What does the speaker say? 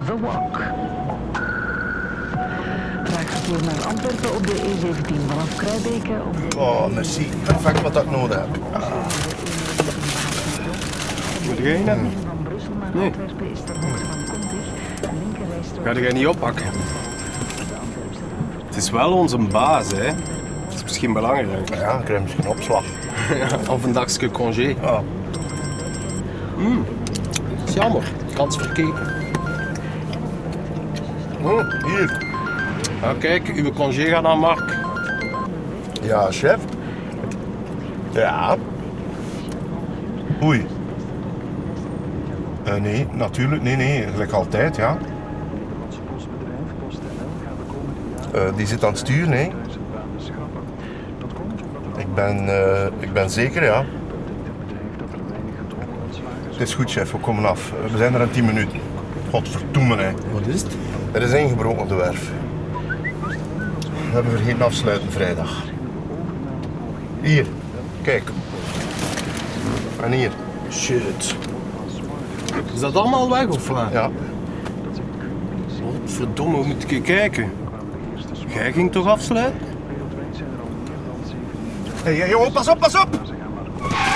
The Walk. Graag vervoer naar Antwerpen op de E17 vanaf Kruibeke op de... Oh, merci. Perfect wat ik nodig heb. Moet jij niet hebben? Nee. Ga jij niet oppakken? Het is wel onze baas, hè. Dat is misschien belangrijk. Ja, ik krijg misschien opslag. Of een dagje congé. Oh. Dat is jammer. Kans verkeken. Hier. Nou, kijk, uw congé gaat aan Mark. Ja, chef. Ja. Oei. Nee, natuurlijk. Nee, gelijk altijd, ja. Die zit aan het sturen, hè. Ik ben zeker, ja. Het is goed, chef, we komen af. We zijn er in 10 minuten. Godverdomme, hè. Wat is het? Er is ingebroken op de werf. We hebben vergeten afsluiten vrijdag. Hier, kijk. En hier. Shit. Is dat allemaal weg of wat? Ja. Verdomme, hoe moet ik kijken? Jij ging toch afsluiten? Hé, jongen, pas op, pas op!